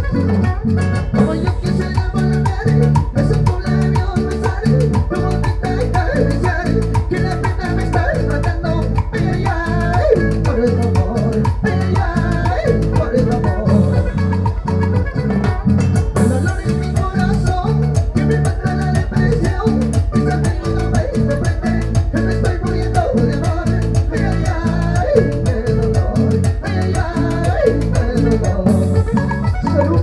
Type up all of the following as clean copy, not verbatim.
Como yo quisiera volver, beso tu labio, besar tu boquita y acariciar, que la pena me está matando. Ay, ay, ay, por el amor. Ay, ay, ay, por el amor. El dolor en mi corazón que me mata la depresión. Mis amigos no me comprenden que me estoy muriendo de amor. Ay, ay, ay, qué dolor. Ay, ay, ay, qué dolor. Salud.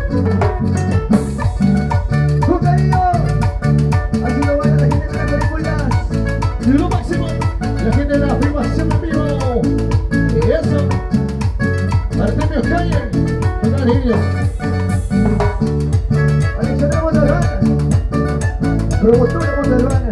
Con cariño. Así lo van la gente de las películas. Lo máximo. La gente de la filmación en vivo. Y eso. Artemio Calle. Con los niños. Alexandra Montalbán. Promotora Montalbán.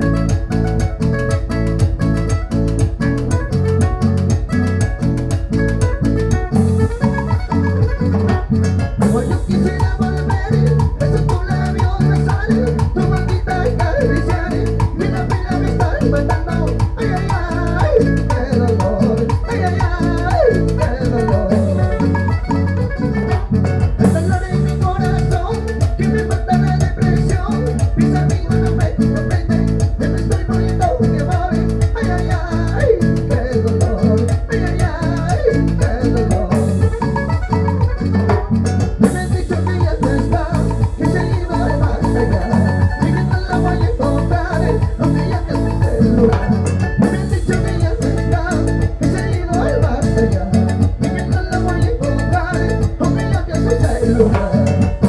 Como yo quisiera volver, beso tu labio, besar tu boquita y acariciar, que la pena me está matando. Ay, ay, ay, qué dolor. Ay, ay, ay, qué dolor. El dolor en mi corazón que me mata la depresión. Mis amigos no me comprenden que me estoy muriendo de amor. Ay, ay, ay, qué dolor. Ay, ay, ay, qué dolor. Me han dicho que ya no está, que se ha ido al más allá, y que no la voy a encontrar, aunque ya me asuste el lugar. Me han dicho que ya no está, que se ha ido al más allá, y que no la voy a encontrar, aunque ya me asuste el lugar.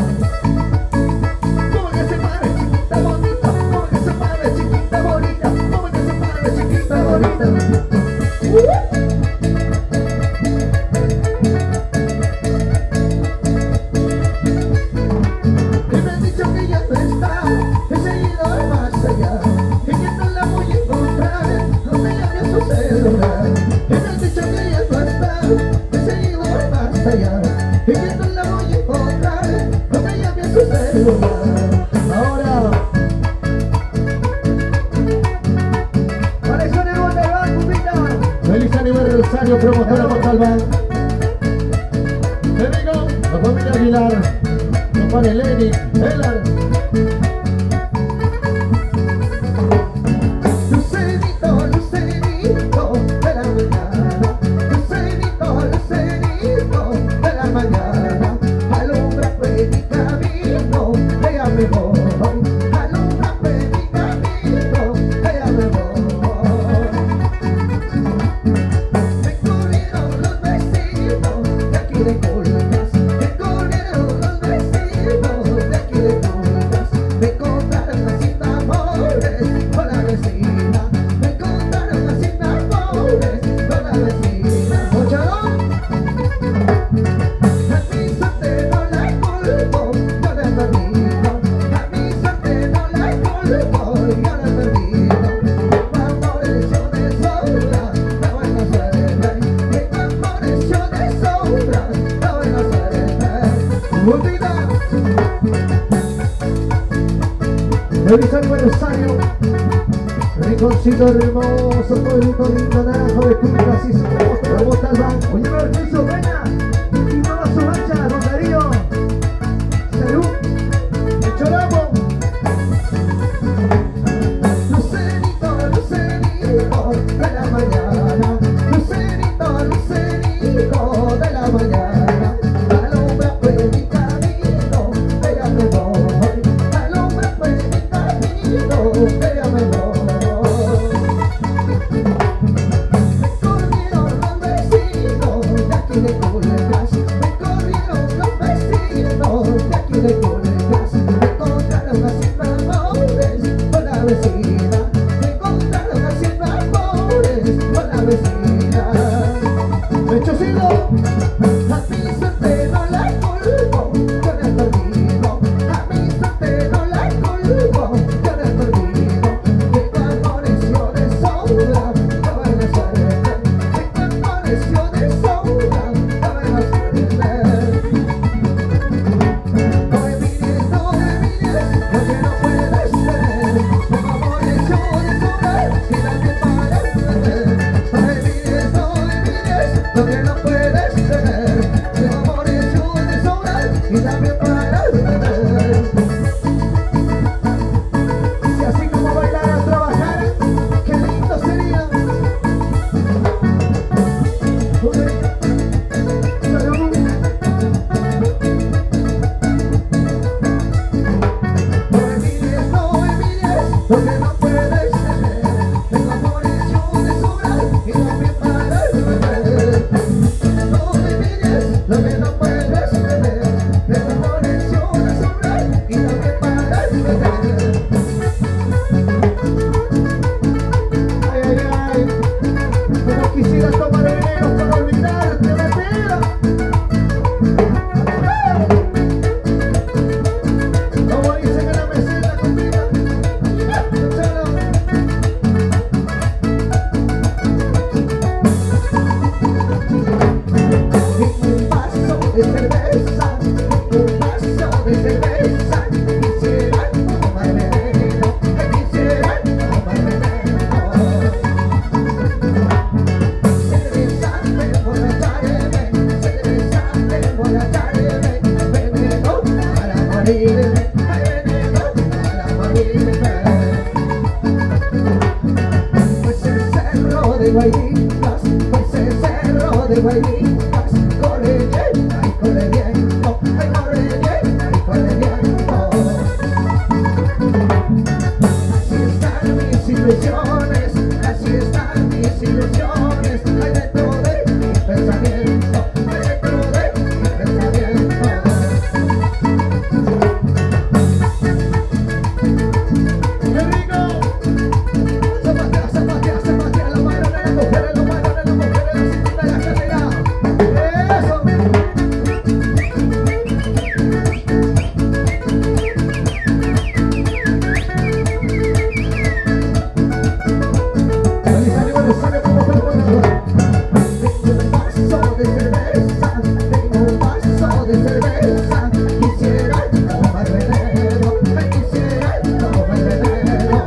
Como que se pare chiquita bonita, como que se pare chiquita bonita, como que se pare chiquita bonita. Y me han dicho que ya no está, que se ha ido al más allá, y que no la voy a encontrar, aunque ya me asuste el lugar. Y me han dicho que ya no está, que se ha ido al más allá, y que no la voy a encontrar, aunque ya me asuste el lugar. Ahora Alexandra Montalbán, pupita. Feliz aniversario, promotora Montalbán. Amigo, la familia Aguilar, compadre Lenny, Elar. Lucerito, lucerito de la mañana, lucerito, lucerito de la mañana, alumbra pues mi camino, allá me voy, alumbra pues mi camino, allá me voy. Me corrieron los vecinos de aquí de Colcas, me corrieron los vecinos de aquí de Colcas, me contaron haciendo amores con la vecina, me contaron haciendo amores con la vecina. ¿Mochadón? A mi suerte no la culpo, yo la he perdido, a mi suerte no la culpo, yo la he perdido. Tengo amores yo de sobra, la buena suerte, tengo amores yo de sobra, la buena suerte. ¡Multita! Feliz aniversario, rinconcito hermoso, pueblito lindo, naranjo de Cumbras y su Montalbán. Oye, permiso, venga, y no va su mancha, don Darío. Salud, Choramo. Lucerito, lucerito de la mañana, lucerito, lucerito de la mañana, alumbra pues mi camino, allá me voy, alumbra pues mi camino, allá me voy. Me corrieron los vecinos de aquí de Colcas, me corrieron los vecinos de aquí de Colcas, me contaron haciendo amores con la vecina, me contaron haciendo amores con la vecina. Mechocito, a mi suerte no la culpo, yo la he perdido, a mi suerte no la culpo, yo la he perdido. Tengo amores yo de sobra, la buena suerte, tengo amores yo de sobra, la buena suerte. No me mires, no me mires, porque no puedes tener, tengo amores yo de sobra, y también para tener. No me mires, no me mires, porque no puedes tener, tengo amores yo de sobra, y también para morirme, he venido para morirme. Pues el cerro de Guayitas, pues el cerro de Guayitas, corre bien, ay corre viento, ay corre bien, ay corre viento. Así están mis ilusiones, así están mis ilusiones, hay dentro de mi pensamiento, hay dentro de mi pensamiento. ¡Qué rico! Zapatea, zapatea, zapatea, la mano de la mujer, la mano de la mujer, la cintura de la cadera. ¡Eso! Feliz aniversario, como te puedo dar. Tengo un vaso de cerveza, tengo un vaso de cerveza. Quisiera tomar veneno, ay, quisiera tomar veneno.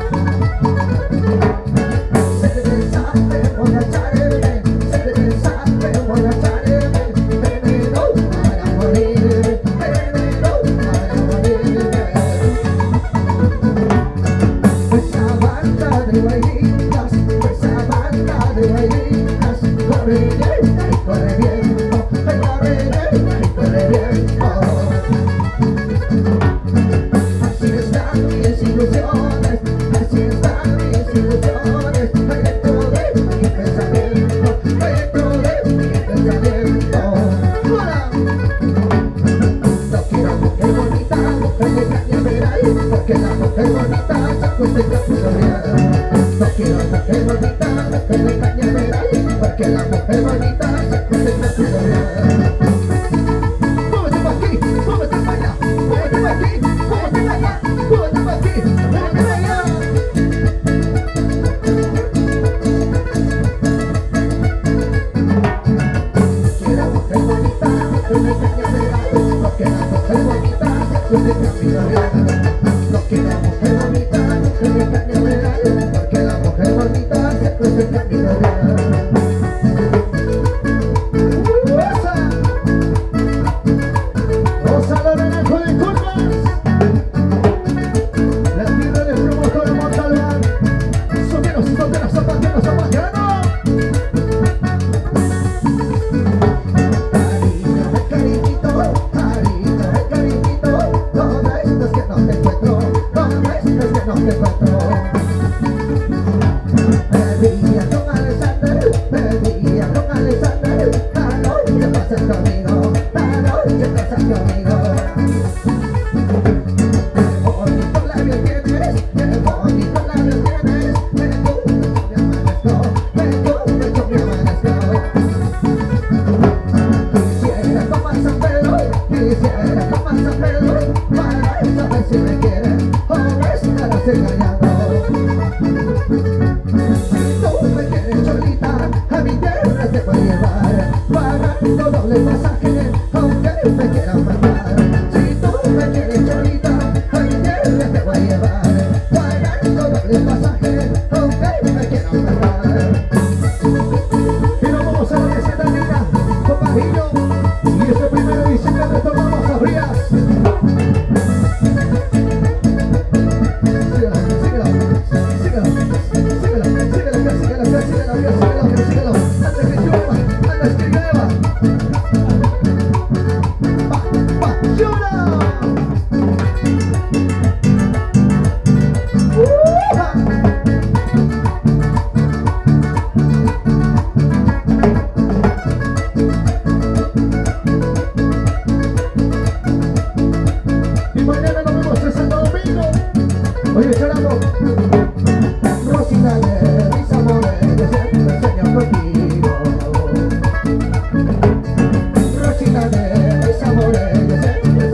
Cerveza, emborracharme, cerveza, emborracharme. Veneno para morirme, veneno para morirme. Esa banda de bailitas, esa banda de bailitas, corre bien, ay, corre viento, ay, corre bien, ay, corre viento. Así están mis ilusiones, así están mis ilusiones, hay dentro de mi pensamiento, hay dentro de mi pensamiento. ¡Hola! No quiero mujer bonita, mujer de cañaveral, porque la mujer bonita se acuesta en capital. No quiero mujer bonita, mujer de cañaveral, porque la mujer bonita se acuesta en capital. Muévete pa' aquí, muévete pa' allá, muévete pa' aquí, muévete pa' allá, muévete pa' aquí, muévete pa' allá. Quiero mujer bonita, mujer de cañaveral, porque la mujer bonita se acuesta en capital. No quiero mujer bonita, mujer de cañaveral, porque la mujer bonita se acuesta en capital. Rosa Lorenajo de Curvas, la tierra del promotor Montalbán, soneros y soneras, zapateros, zapateanos. Cariño, cariñito, cariño, cariñito, ¿dónde estás que no te encuentro? ¿Dónde estás que no te encuentro? Bebía con Alexander, bebía con Alexander, la noche pasas conmigo, la noche pasas conmigo. Qué bonito labio tienes, qué bonito labio tienes, me gusta me amanezco, me gusta me amanezco. Quisiera tomar San Pedro, quisiera tomar San Pedro, para saber si me quieres o me estarás engañando. Si tú me quieres cholita, a mi tierra te voy a llevar, pagando doble pasaje, aunque me quieran matar. Si tú me quieres cholita, a mi tierra te voy a llevar, pagando doble pasaje, aunque me quieran matar. Y nos vamos a la receta linda, con Pajillo, y este 1 de diciembre retornamos a Frías. Síguelo, antes que llueva, antes que llueva. ¡Llora! Y mañana nos vemos en Santo Domingo. Oye, Charamo, Rosita de mis amores, yo siempre sueño contigo. Rosita de mis amores, yo siempre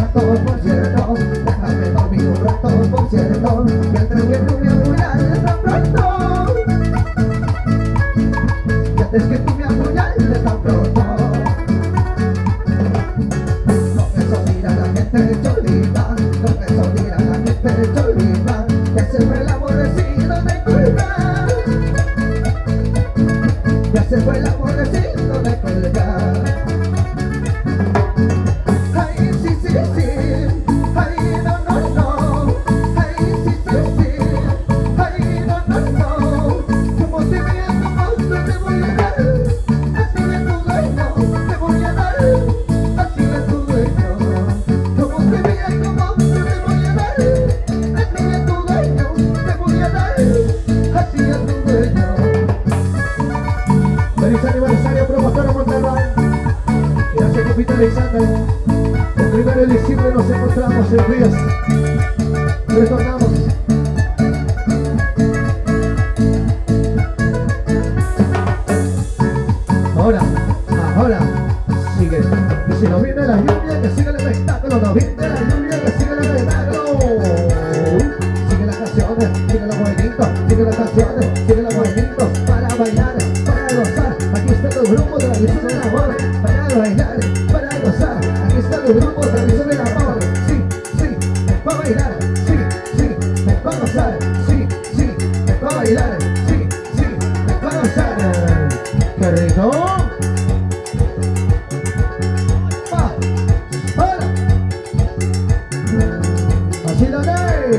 rato, por cierto. Déjame dormir un rato, por cierto. Mientras que tú me apuñales tan pronto. Y antes que tú me apuñales tan pronto. Con eso mira la gente cholita. Con eso mira la gente cholita. Ya se fue el aborrecido de colgar. Ya se fue el aborrecido de colgar. Ay, sí, sí, sí. Ay, no, no, no. Ay, sí, sí, sí. Ay, no, no, no. Como te veas como tú te voy a dar. Así es tu dueño, te voy a dar. Así es tu dueño. Como te veas como tú te voy a dar. Así es tu dueño, te voy a dar. Así es tu dueño. Feliz aniversario, promotora Monterrey. Gracias, Capitán Alexander. El 1 de diciembre nos encontramos en Ríos. Retornamos. Ahora, sigue. Y si no viene la lluvia, que siga el espectáculo. No viene la lluvia, que siga el espectáculo. Sigue las canciones, sigue los movimientos, sigue las canciones, sigue los movimientos. Para bailar, para gozar. Aquí está tu grupo de la visión del amor. Para bailar, para gozar. Aquí está tu grupo de la visión del amor. Sí, sí, para bailar. Sí, sí, para gozar. Sí, sí, para bailar. Sí, sí, para gozar. ¡Qué rico! Así la ley.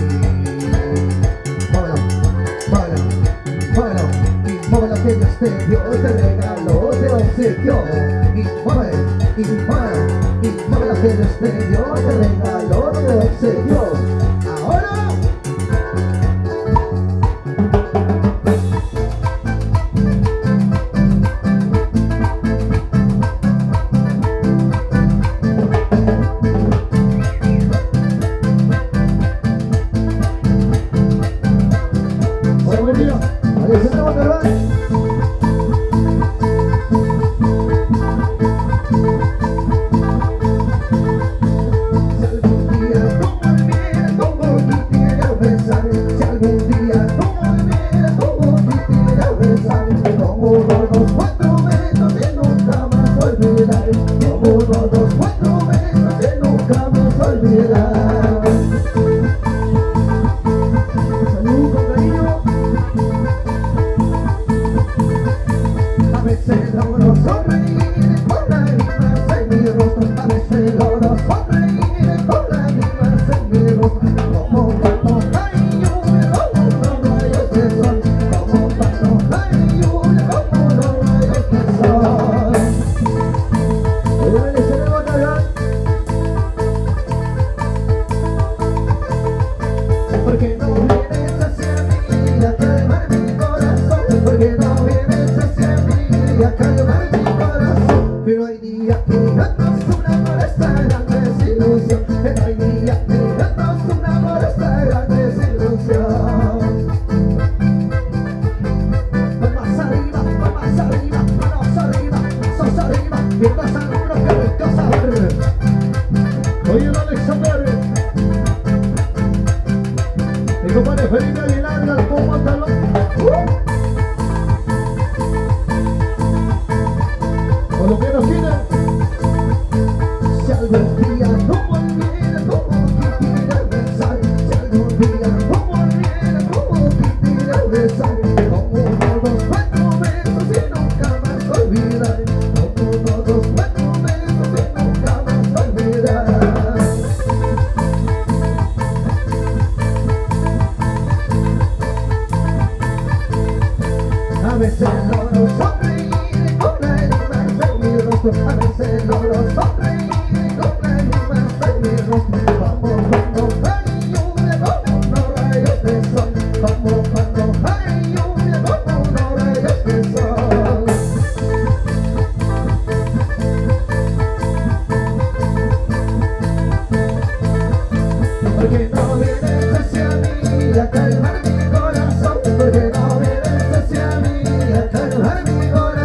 Muévelo, y muévelo que Dios te dio, te regaló, te obsequió. Y muévelo que Dios te dio, te regaló, te obsequió. Ahora.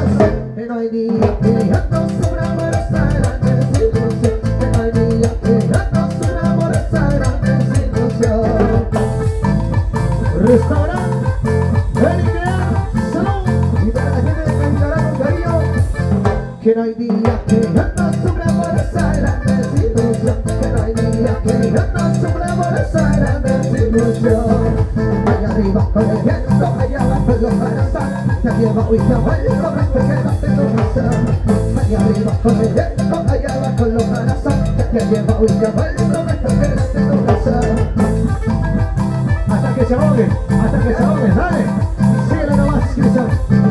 día que ya no sobra para estar en desilusión, que no hay día que hay día que yo no sufra por esa gran desilusión, que no hay día que yo no sufra por esa gran desilusión. Allá arriba con el viento, allá abajo los corazones, te llevo y te vuelvo, vente quédate en tu casa. Allá arriba con el viento, allá abajo los corazones, te llevo y te vuelvo, vente quédate en tu casa. Hasta que se ahogue, dale. Síguele nomás, Cristian.